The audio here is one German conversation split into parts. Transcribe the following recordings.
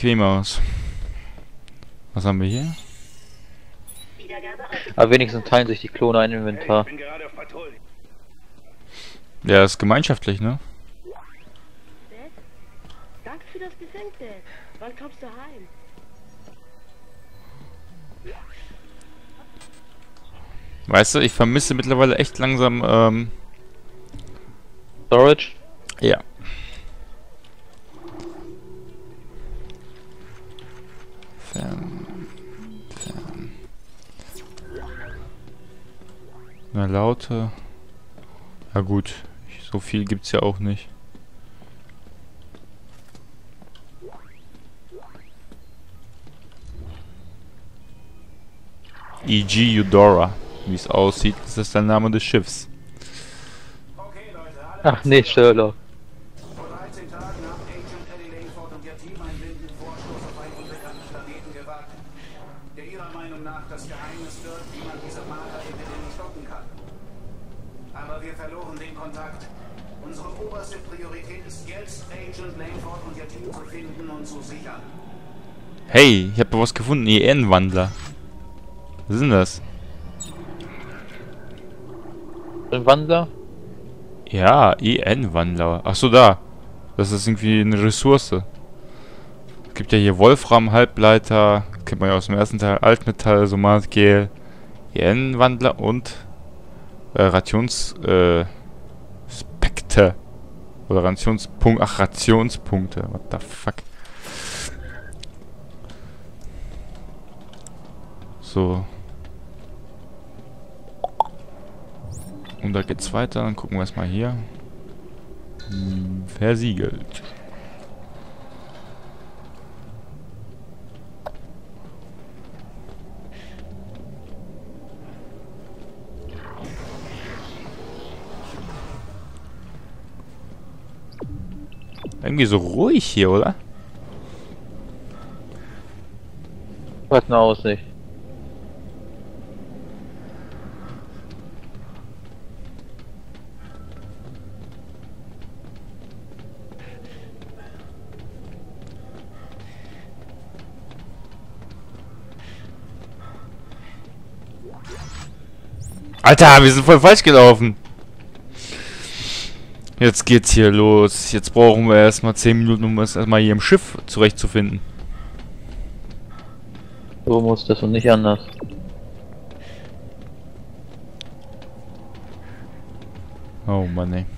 bequem aus. Was haben wir hier? Aber wenigstens teilen sich die Klone ein Inventar. Ja, ist gemeinschaftlich, ne? Dad? Danke für das Geschenk, Dad. Wann kommst du heim? Weißt du, ich vermisse mittlerweile echt langsam, Storage? ja. Fern. Na, Laute. Ja gut, so viel gibt's ja auch nicht. E.G. Eudora. Wie es aussieht, ist das der Name des Schiffs. Ach nee, Sherlock. Vor 13 Tagen haben Agent Eddie Langford und ihr Team einen wilden Vorstoß auf einen unbekannten Planeten gewagt, der ihrer Meinung nach das Geheimnis wird, wie man diese Marder-Epidemie stoppen kann. Aber wir verloren den Kontakt. Unsere oberste Priorität ist jetzt, Agent Langford und ihr Team zu finden und zu sichern. Hey, ich habe was gefunden, EN-Wandler. Was ist denn das? Ein Wandler? Ja, EN-Wandler. Achso, da. Das ist irgendwie eine Ressource. Es gibt ja hier Wolfram, Halbleiter. Kennt man ja aus dem ersten Teil. Altmetall, Somatgel. EN-Wandler und Spekte. Oder Rationspunkte. Ach, Rationspunkte. What the fuck? So. Und da geht's weiter. Dann gucken wir es mal hier. Versiegelt. Irgendwie so ruhig hier, oder? Was eine Aussicht. Alter, wir sind voll falsch gelaufen. Jetzt geht's hier los. Jetzt brauchen wir erstmal 10 Minuten, um uns erstmal hier im Schiff zurechtzufinden. So muss das und nicht anders. Oh Mann, ey.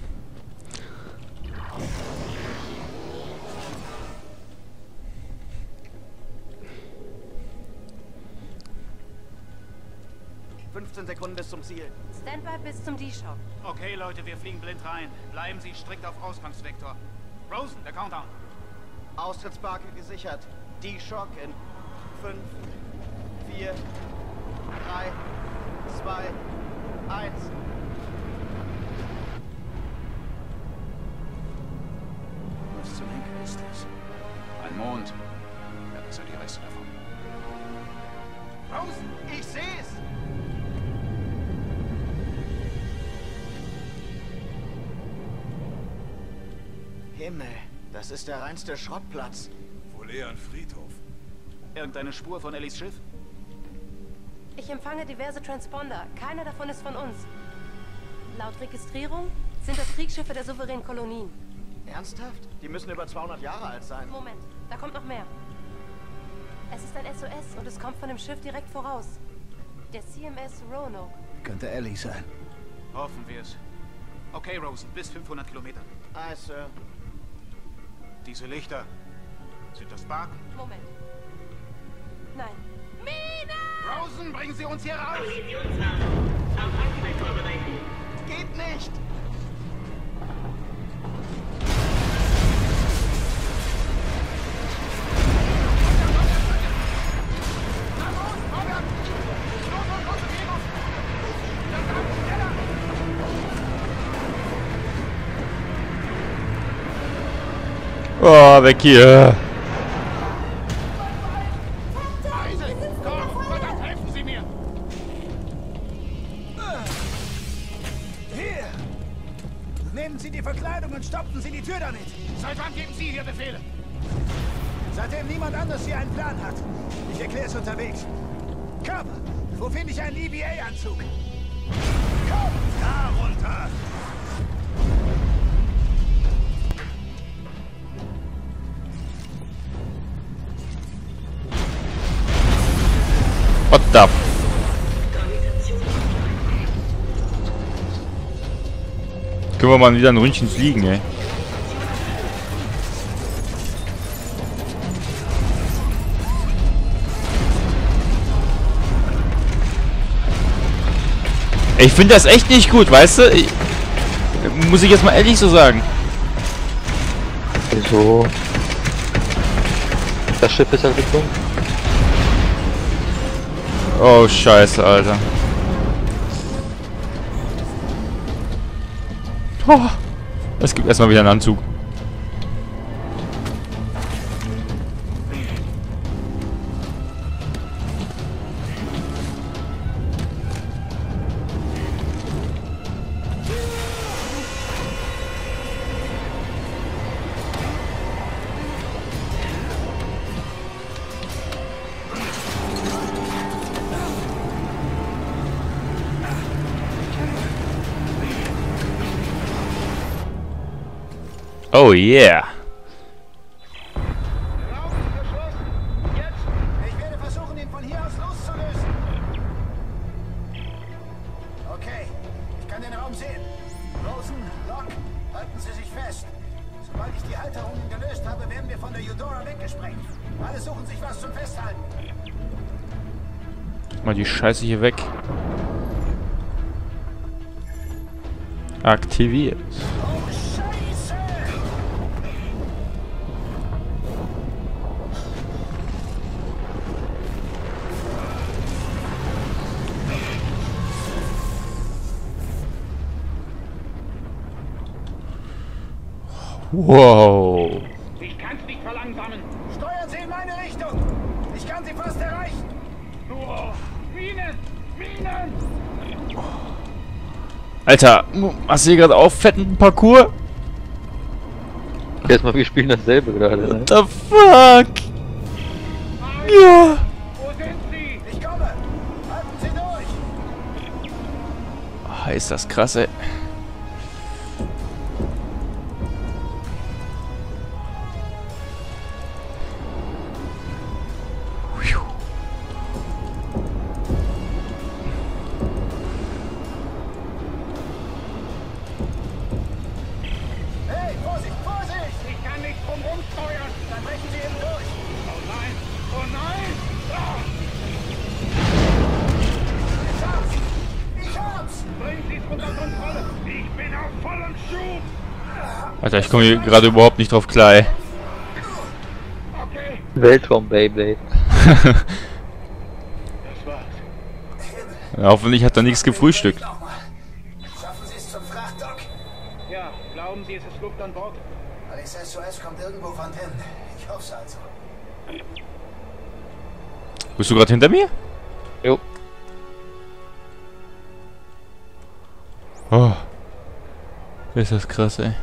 Sekunden bis zum Ziel. Standby bis zum D-Shock. Okay, Leute, wir fliegen blind rein. Bleiben Sie strikt auf Ausgangsvektor. Rosen, der Countdown. Austrittsbarke gesichert. D-Shock in 5, 4, 3, 2, 1. Was zur Henker ist das? Ein Mond. Ja, das sind die Reste davon. Rosen, ich seh's! Himmel, das ist der reinste Schrottplatz. Wohl eher ein Friedhof. Irgendeine Spur von Ellis Schiff? Ich empfange diverse Transponder. Keiner davon ist von uns. Laut Registrierung sind das Kriegsschiffe der souveränen Kolonien. Ernsthaft? Die müssen über 200 Jahre alt sein. Moment, da kommt noch mehr. Es ist ein SOS und es kommt von dem Schiff direkt voraus. Der CMS Roanoke. Könnte Ellie sein. Hoffen wir es. Okay, Rosen, bis 500 Kilometer. Aye, Sir. Diese Lichter. Sind das Barken? Moment. Nein. Mina! Rosen, bringen Sie uns hier raus! Geht nicht! Oh, weg hier. Hier! Nehmen Sie die Verkleidung und stopfen Sie die Tür da nicht! Seit wann geben Sie hier Befehle? Seitdem niemand anders hier einen Plan hat. Ich erkläre es unterwegs. Körper, wo finde ich einen EVA-Anzug? Komm, da runter! What the? Können wir mal wieder ein Ründchen fliegen, ey. Ich finde das echt nicht gut, weißt du? Muss ich jetzt mal ehrlich so sagen. Wieso? Das Schiff ist halt gesunken. Oh, scheiße, Alter. Oh, es gibt erstmal wieder einen Anzug. Oh yeah. Raum geschlossen. Jetzt! Ich werde versuchen, ihn von hier aus loszulösen. Okay, ich kann den Raum sehen. Rosen, Locke, halten Sie sich fest. Sobald ich die Halterungen gelöst habe, werden wir von der Eudora weggesprengt. Alle suchen sich was zum Festhalten. Mal die Scheiße hier weg. Aktiviert. Oh, Scheiße! Wow. Ich kann's nicht verlangsamen. Steuern Sie in meine Richtung. Ich kann Sie fast erreichen. Nur Minen! Minen! Alter, hast du hier gerade auffettenden Parcours? Erstmal, wir spielen dasselbe gerade, ne? What the fuck? Ja. Wo sind Sie? Ich komme. Halten Sie durch. Ah, ist das krass, ey. Hey, Vorsicht, Vorsicht! Ich kann nicht drumherum steuern. Dann brechen Sie eben durch. Oh nein! Oh nein! Ah! Ich hab's! Ich hab's! Bringen Sie es unter Kontrolle! Ich bin auf vollem Schub! Alter, ich komme hier gerade überhaupt nicht drauf klar, ey. Okay, Weltraum Beyblade. das war's. Ja, hoffentlich hat er nichts gefrühstückt. Nochmal. Schaffen Sie es zum Frachtdock? Ja, glauben Sie, es ist Luft an Bord? Alex SOS kommt irgendwo von hin. Ich hoff's also. Bist du gerade hinter mir? Jo. Oh. Ist das krass, ey.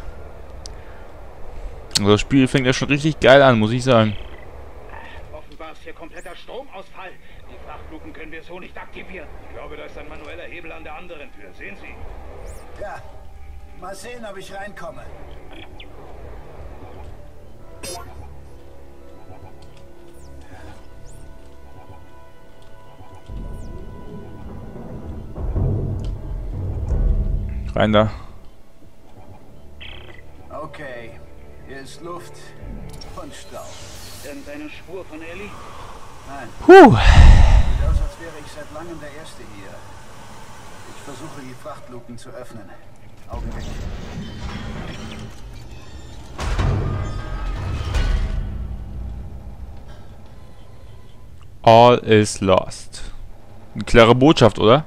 Also das Spiel fängt ja schon richtig geil an, muss ich sagen. Offenbar ist hier kompletter Stromausfall. Die Frachtluken können wir so nicht aktivieren. Ich glaube, da ist ein manueller Hebel an der anderen Tür. Sehen Sie? Ja. Mal sehen, ob ich reinkomme. Rein da. Okay. Hier ist Luft und Staub. Irgendeine Spur von Ellie? Nein, Puh. sieht aus, als wäre ich seit langem der Erste hier. Ich versuche, die Frachtluken zu öffnen. Augenblick. All is lost. Eine klare Botschaft, oder?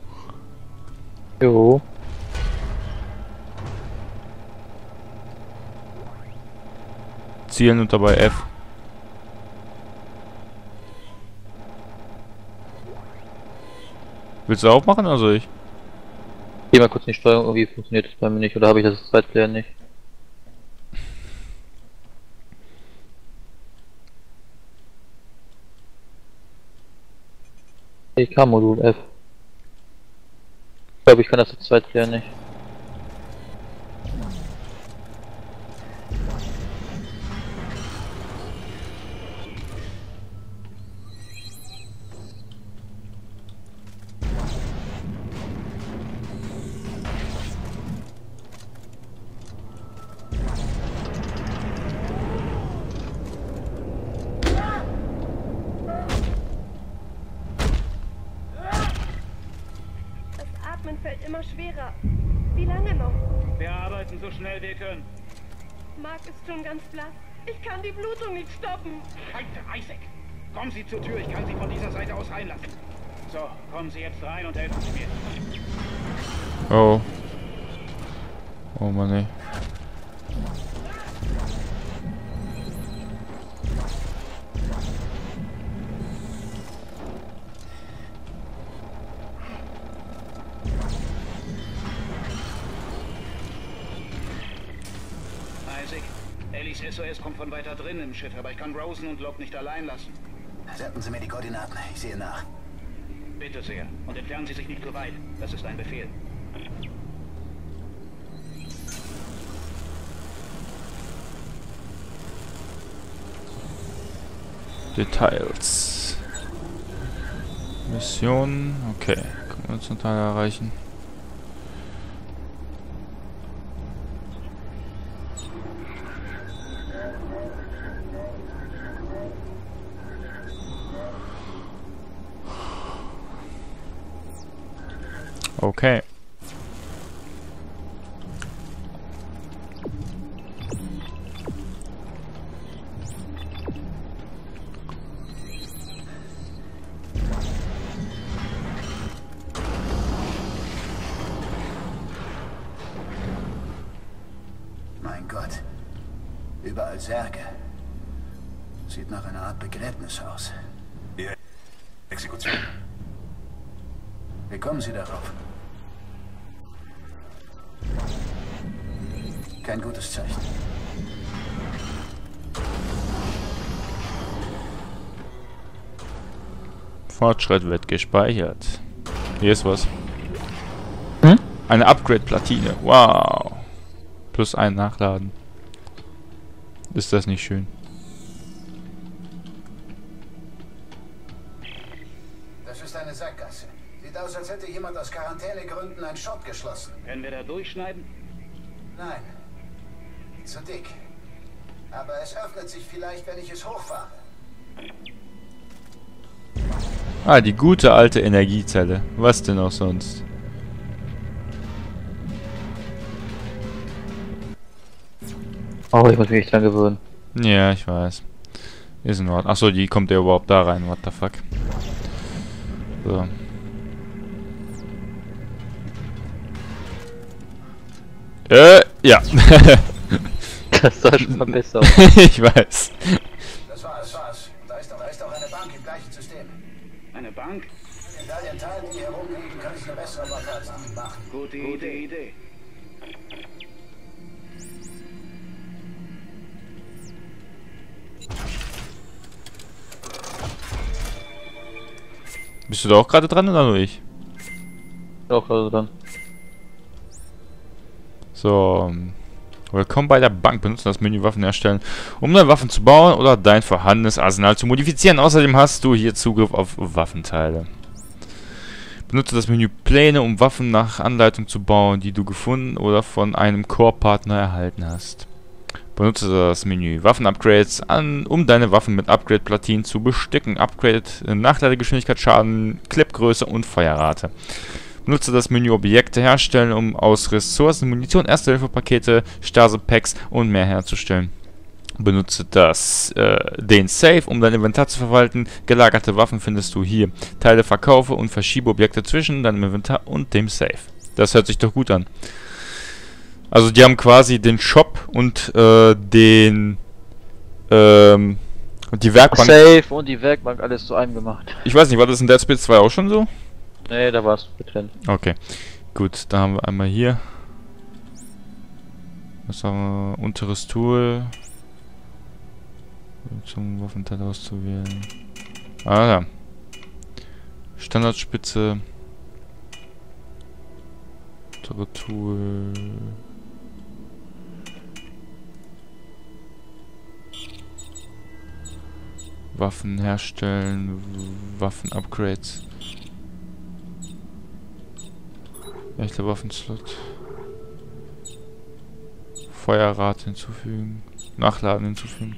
Jo. Zielen und dabei F. Willst du auch machen, also ich? Geh mal kurz in die Steuerung, irgendwie funktioniert das bei mir nicht, oder habe ich das Zweitplayer nicht? EK-Modul F. Ich glaube, ich kann das zu zweit klären nicht. Fällt immer schwerer. Wie lange noch? Wir arbeiten so schnell wir können. Mark ist schon ganz blass. Ich kann die Blutung nicht stoppen. Heite, Isaac! Kommen Sie zur Tür, ich kann Sie von dieser Seite aus reinlassen. So, kommen Sie jetzt rein und helfen Sie mir. Oh. Oh Mann, ey. Isaac, Ellis SOS kommt von weiter drin im Schiff, aber ich kann Rosen und Locke nicht allein lassen. Senden Sie mir die Koordinaten. Ich sehe nach. Bitte sehr. Und entfernen Sie sich nicht zu weit. Das ist ein Befehl. Details. Mission. Okay. Können wir zum Teil erreichen. Okay. Mein Gott. Überall Särge. Sieht nach einer Art Begräbnis aus. Ja. Exekution. Wie kommen Sie darauf? Kein gutes Zeichen. Fortschritt wird gespeichert. Hier ist was. Hm? Eine Upgrade-Platine. Wow. Plus ein Nachladen. Ist das nicht schön? Das ist eine Sackgasse. Sieht aus, als hätte jemand aus Quarantänegründen einen Shot geschlossen. Können wir da durchschneiden? Nein. Zu dick. Aber es öffnet sich vielleicht, wenn ich es hochfahre. Ah, die gute alte Energiezelle. Was denn auch sonst? Oh, ich muss mich echt dran gewöhnen. Ja, ich weiß. Ist in Ordnung. Achso, die kommt ja überhaupt da rein. What the fuck? So. Ja. Das sah schon mal besser aus. Ich weiß. Das war's. Da ist auch eine Bank im gleichen System. Eine Bank? In all den Teilen, die hier rumliegen, kann ich eine bessere Waffe als die machen. Gute Idee. Bist du da auch gerade dran oder nur ich? Auch also dann. So. Willkommen bei der Bank. Benutzen das Menü Waffen erstellen, um neue Waffen zu bauen oder dein vorhandenes Arsenal zu modifizieren. Außerdem hast du hier Zugriff auf Waffenteile. Benutze das Menü Pläne, um Waffen nach Anleitung zu bauen, die du gefunden oder von einem Core-Partner erhalten hast. Benutze das Menü Waffen-Upgrades um deine Waffen mit Upgrade-Platinen zu bestücken. Upgrade Nachladegeschwindigkeit, Schaden, Clipgröße und Feuerrate. Benutze das Menü Objekte herstellen, um aus Ressourcen, Munition, Erste-Hilfe-Pakete, Stase-Packs und mehr herzustellen. Benutze den Safe, um dein Inventar zu verwalten. Gelagerte Waffen findest du hier. Teile verkaufe und verschiebe Objekte zwischen deinem Inventar und dem Safe. Das hört sich doch gut an. Also die haben quasi den Shop und die Werkbank. Safe und die Werkbank alles zu einem gemacht. Ich weiß nicht, war das in Dead Space 2 auch schon so? Nee, da war es getrennt. Okay. Gut, da haben wir einmal hier. Was haben wir? Unteres Tool. Zum Waffenteil auszuwählen. Ah ja. Standardspitze. Tool. Waffen herstellen, Waffen-Upgrades. Echter Waffenslot. Feuerrate hinzufügen. Nachladen hinzufügen.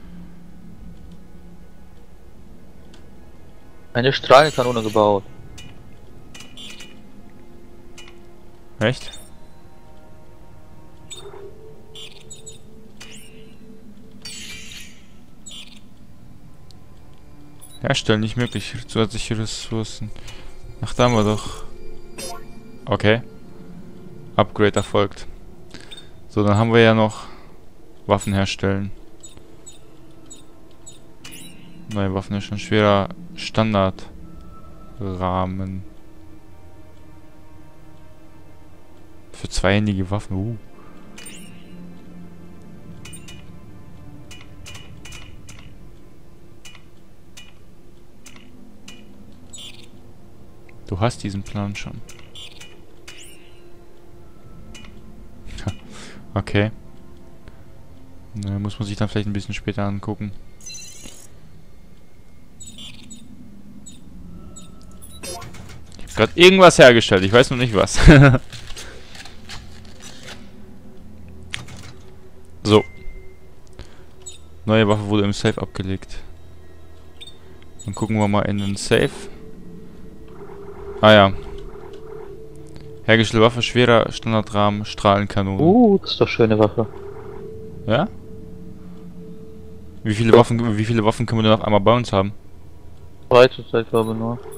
Eine Strahlenkanone gebaut. Echt? Herstellen nicht möglich. Zusätzliche Ressourcen. Ach, da haben wir doch. Okay. Upgrade erfolgt. So, dann haben wir ja noch Waffen herstellen. Neue Waffen herstellen. Schwerer Standardrahmen. Für zweihändige Waffen. Du hast diesen Plan schon. Okay. Na, muss man sich dann vielleicht ein bisschen später angucken. Ich habe gerade irgendwas hergestellt. Ich weiß noch nicht was. So. Neue Waffe wurde im Safe abgelegt. Dann gucken wir mal in den Safe. Ah ja. Hergestellte Waffe, schwerer Standardrahmen, Strahlenkanone. Das ist doch schöne Waffe. Ja? Wie viele Waffen können wir denn auf einmal bei uns haben? 3 zur Zeit, glaube ich, nur.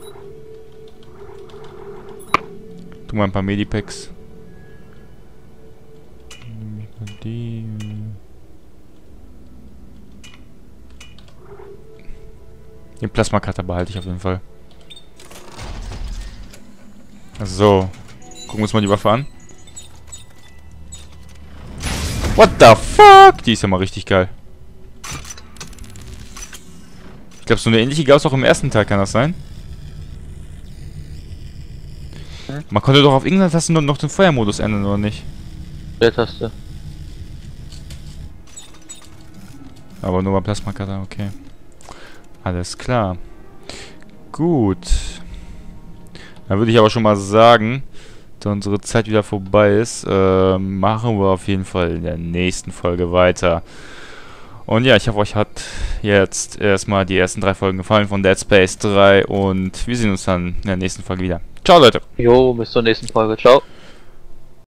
Tu mal ein paar Medipacks. Die. Den Plasma-Cutter behalte ich auf jeden Fall. So. Gucken wir uns mal die Waffe an. What the fuck? Die ist ja mal richtig geil. Ich glaube, so eine ähnliche gab es auch im ersten Teil, kann das sein? Man konnte doch auf irgendeiner Taste noch den Feuermodus ändern, oder nicht? Der Taste. Aber nur beim Plasma-Cutter, okay. Alles klar. Gut. Dann würde ich aber schon mal sagen, da unsere Zeit wieder vorbei ist, machen wir auf jeden Fall in der nächsten Folge weiter. Und ja, ich hoffe, euch hat jetzt erstmal die ersten 3 Folgen gefallen von Dead Space 3 und wir sehen uns dann in der nächsten Folge wieder. Ciao, Leute! Jo, bis zur nächsten Folge. Ciao.